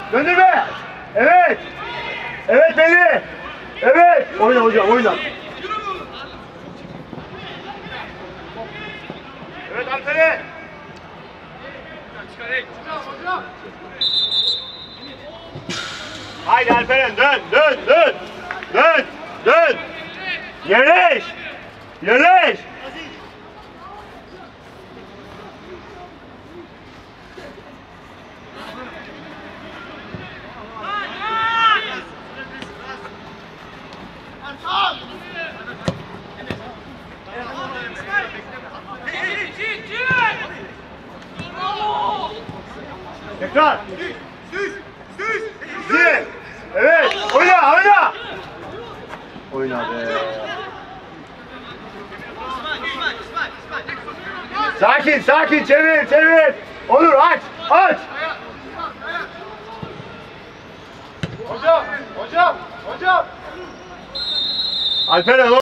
Döndürme. Evet. Evet beni. Evet. Oyna hocam oyna. Evet Alperen. Haydi Alperen dön. Yerleş. Tekrar. Evet. Oyna. Oyna be. Sakin. Çevir. Olur aç. Hocam. Alperen